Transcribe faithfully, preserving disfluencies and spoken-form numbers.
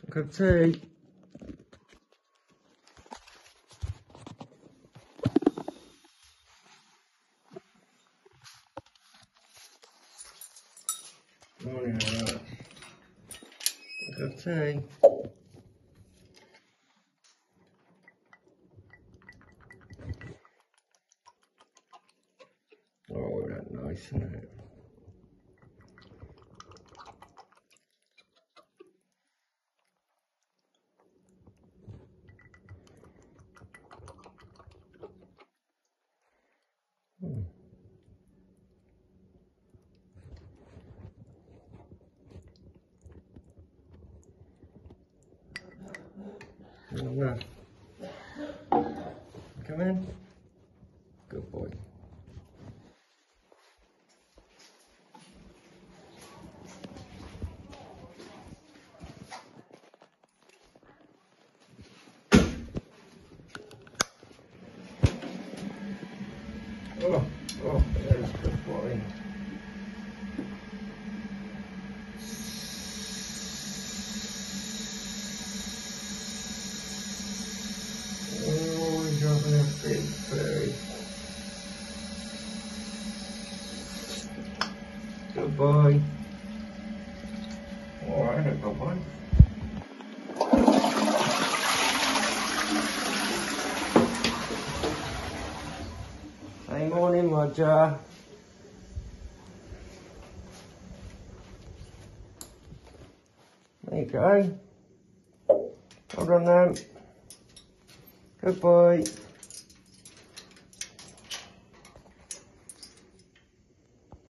Cup of tea. Morning, Parrot. Cup of tea. Oh, that's nice, isn't it? Hmm. No. Come in. Good boy. Oh, oh, there's a good boy. Oh, he's having a big food. Good boy. Oh, I had a good one. Hey, morning, Roger. There you go. Hold on now. Good boy.